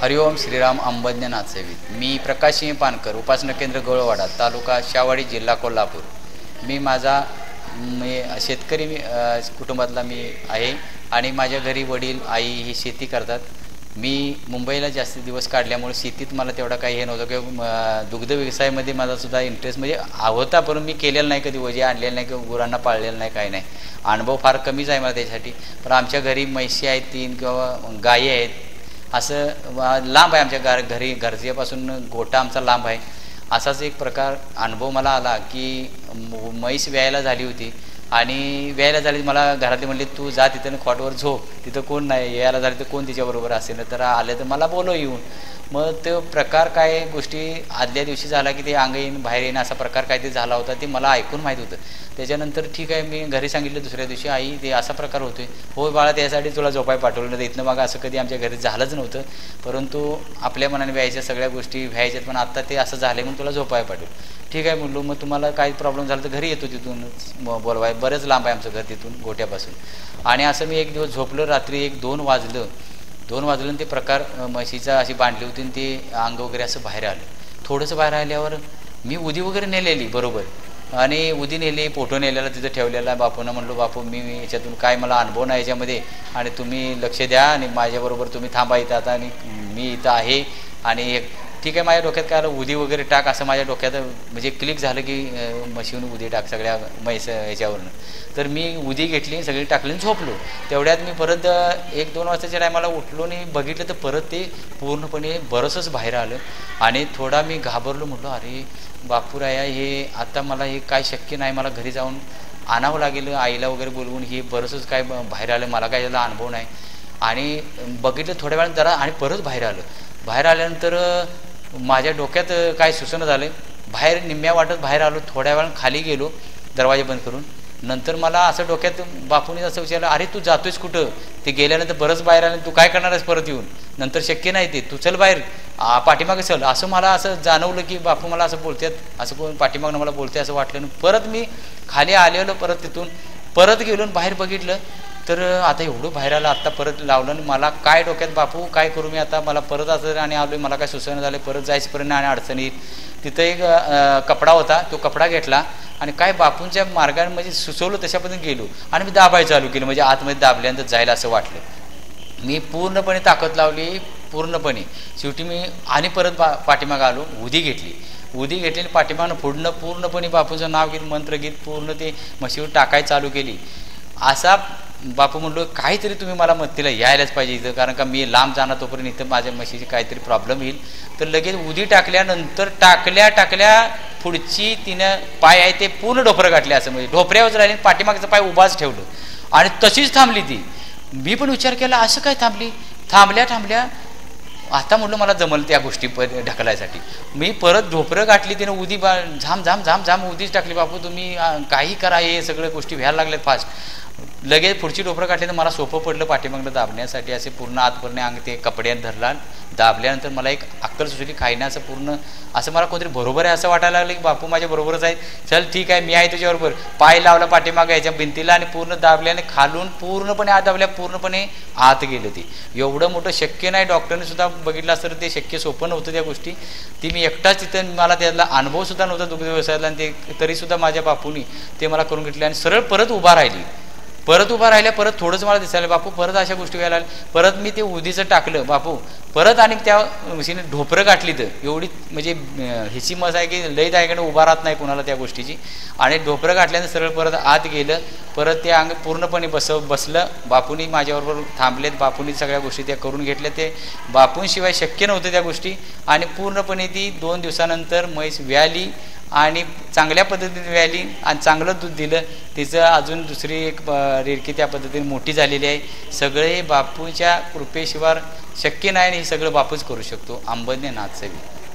हरिओम श्रीराम अंबज्ञनाथ सेवित। मी प्रकाश सिंह पानकर, उपासना केंद्र गवळवाडा, तालुका शावाडी, जिल्हा कोल्हापूर। मी शेतकरी कुटुंबातला मी आहे आणि माझ्या घरी वडील आई ही शेती करतात। मी मुंबईला जास्त दिवस काढल्यामुळे शेतीत मला तेवढा काही हे नव्हतं किंवा दुग्ध व्यवसायामध्ये माझा सुद्धा इंटरेस्ट म्हणजे होता, पण मी केलेलं नाही, कधी वजे आणलेलं नाही किंवा गुरांना पाळलेलं नाही, काही नाही। अनुभव फार कमीच आहे मला त्यासाठी। पण आमच्या घरी म्हशी आहेत 3 किंवा गायी आहेत। असं लांब आहे आमच्या घरी, घरच्यापासून गोठा आमचा लांब आहे। असाच एक प्रकार अनुभव मला आला की म्हैस व्यायला झाली होती आणि व्यायला झाली, मला घरातले म्हणले तू जा तिथं खॉटवर झोप, तिथं कोण नाही, यायला झाली तर कोण तिच्याबरोबर असेल, तर आले तर मला बोलव येऊन। मग तो प्रकार काय गोष्टी आदल्या दिवशी झाला की ते अंग येईन बाहेर येईन असा प्रकार काय ते झाला होता, ते मला ऐकून माहीत होतं। त्याच्यानंतर ठीक आहे, मी घरी सांगितलं दुसऱ्या दिवशी, आई ते असा प्रकार होतोय, हो बाळा त्यासाठी तुला झोपाय पाठवलं नाही, इथनं मग असं कधी आमच्या घरी झालंच नव्हतं, परंतु आपल्या मनाने व्यायच्या सगळ्या गोष्टी व्यायच्यात, पण आता ते असं झालं म्हणून तुला झोपाय पाठवलं। ठीक आहे म्हणलो, मग तुम्हाला काही प्रॉब्लेम झाला तर घरी येतो, तिथून बोलवाय, बरंच लांब आहे आमचं घर तिथून गोट्यापासून। आणि असं मी एक दिवस झोपलो, रात्री 2 वाजलं ते प्रकार म्हशीचा अशी बांधली होती आणि ते अंग वगैरे असं बाहेर आलं। थोडंसं बाहेर आल्यावर मी उदी वगैरे नेलेली बरोबर, आणि उदी नेली, फोटो नेलेला तिथं ठेवलेला। बापूंना म्हणलो बापू मी याच्यातून काय मला अनुभव नाही याच्यामध्ये, आणि तुम्ही लक्ष द्या आणि माझ्याबरोबर तुम्ही थांबा इथं आता, आणि मी इथं आहे। आणि ठीक आहे, माझ्या डोक्यात काय आलं, उदी वगैरे टाक असं माझ्या डोक्यात म्हणजे क्लिक झालं की म्हशीहून उदी टाक सगळ्या म्हैस याच्यावरनं। तर मी उदी घेतली, सगळी टाकली आणि झोपलो। तेवढ्यात मी परत 1-2 वाजताच्या टायमाला उठलो आणि बघितलं तर परत ते पूर्णपणे बरंचच बाहेर आलं। आणि थोडा मी घाबरलो, म्हटलं अरे बापूराया, हे आता मला हे काय शक्य नाही, मला घरी जाऊन आणावं लागेल, आईला वगैरे बोलवून, हे बरंचच काय बाहेर आलं, मला काय याला अनुभव नाही। आणि बघितलं थोड्या वेळानं जरा, आणि परत बाहेर आलं। बाहेर आल्यानंतर माझ्या डोक्यात काय सुचणं झालं, बाहेर निम्म्या वाटत बाहेर आलो, थोड्या वेळानं खाली गेलो दरवाजा बंद करून। नंतर मला असं डोक्यात बापूने असं विचारलं, अरे तू जातोयस कुठं, ते गेल्यानंतर बरंच बाहेर आलं, तू काय करणार आहेस परत येऊन, नंतर शक्य नाही ते, तू चल बाहेर, पाठीमागे चल, असं मला असं जाणवलं की बापू मला असं बोलतात, असं कोण पाठीमागनं मला बोलते असं वाटलं। परत मी खाली आलेलो, परत तिथून परत गेलो, बाहेर बघितलं तर आता एवढं बाहेर आलं, आत्ता परत लावलं, आणि मला काय डोक्यात बापू काय करू मी आता, मला परत असं आणि आलो, मला काय सुचना झालं, परत जायचंपर्यंत आणि अडचण येईल। तिथं एक कपडा होता, तो कपडा घेतला आणि काय बापूंच्या मार्गाने म्हणजे सुचवलं तशा पद्धतीने गेलो, आणि मी दाबायला चालू केलं, म्हणजे आतमध्ये दाबल्यानंतर जायला असं वाटलं। मी पूर्णपणे ताकद लावली, पूर्णपणे शेवटी मी आणि परत पाठीमागं आलो, उदी घेतली आणि पाठीमागनं पुढनं पूर्णपणे बापूंचं नाव घेत, मंत्रगीत पूर्ण ते म्हशीवर टाकायला चालू केली। असा बापू म्हणलो काहीतरी तुम्ही मला मदतीला यायलाच पाहिजे इथं, कारण का मी लांब जाणार, तोपर्यंत इथं माझ्या म्हशीची काहीतरी प्रॉब्लेम येईल। तर लगेच उदी टाकल्यानंतर टाकल्या पुढची तिनं पाय आहे ते पूर्ण ढोपरं गाठले, असं म्हणजे ढोपऱ्यावर राहिले, पाठीमागचं पाय उभाच ठेवलं आणि तशीच थांबली ती। मी पण विचार केला असं काय थांबली, थांबल्या आता म्हटलं मला जमल त्या गोष्टी ढकलायसाठी। मी परत ढोपरं गाठली, तिनं उदी झाम उदीच टाकली। बापू तुम्ही काही करा, हे सगळ्या गोष्टी व्हायला लागल्यात फास्ट। लगेच पुढची ढोपरं काढली तर मला सोपं पडलं पाठीमागलं दाबण्यासाठी, असे पूर्ण आतपर्यंत अंग ते कपड्यात धरला, दाबल्यानंतर मला एक अक्कल सुचली, खायण्याचं पूर्ण असं मला कोणतरी बरोबर आहे असं वाटायला लागलं की बापू माझ्या बरोबरच आहे, चल ठीक आहे मी आहे तुझ्याबरोबर। पाय लावला पाठीमागं याच्या भिंतीला आणि पूर्ण दाबल्याने खालून पूर्णपणे आत दाबल्या, पूर्णपणे आत गेलं ते। एवढं मोठं शक्य नाही, डॉक्टरने सुद्धा बघितलं असतं ते शक्य सोपं नव्हतं त्या गोष्टी। ती मी एकटाच तिथं, मला त्यातला अनुभव सुद्धा नव्हता दुग्ध व्यवसायातला, आणि ते तरीसुद्धा माझ्या बापूंनी ते मला करून घेतले आणि सरळ परत उभा राहिल्या। परत थोडंच मला दिसायला बापू परत अशा गोष्टी व्हायला लागल्या। परत मी ते उदीचं टाकलं बापू परत, आणि त्या म्हशीने ढोपरं गाठली, तर एवढी म्हणजे ह्याची मस आहे की लई त्याकडे उभा राहत नाही कोणाला त्या गोष्टीची। आणि ढोपरं गाठल्यानं सरळ परत आत गेलं, परत ते अंग पूर्णपणे बसलं। बापूंनी माझ्याबरोबर थांबलेत, बापूंनी सगळ्या गोष्टी त्या करून घेतल्या, ते बापूंशिवाय शक्य नव्हतं त्या गोष्टी। आणि पूर्णपणे ती 2 दिवसानंतर म्हैस व्याली आणि चांगल्या पद्धतीने व्याली आणि चांगलं दूध दिलं। तिचं अजून दुसरी एक रेडकी त्या पद्धतीने मोठी झालेली आहे। सगळे बापूच्या कृपेशिवाय शक्य नाही, आणि हे सगळं बापूच करू शकतो। अंबज्ञनाथ सेवित।